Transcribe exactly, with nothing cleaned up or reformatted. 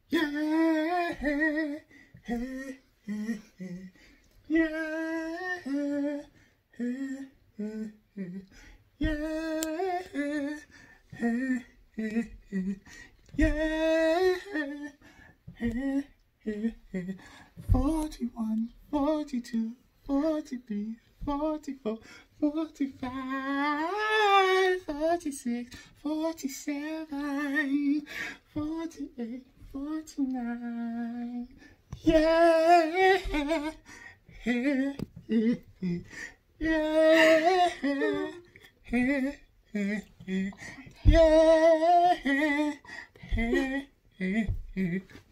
Yeah, hey, hey, hey, yeah, hey, hey, hey, yeah, hey, hey, hey, yeah, hey, hey, hey. Forty-one, forty-two, forty-three, forty-four, forty-five, forty-six, forty-seven, forty-eight, forty-nine. Yeah, yeah, yeah, yeah, yeah, yeah, yeah.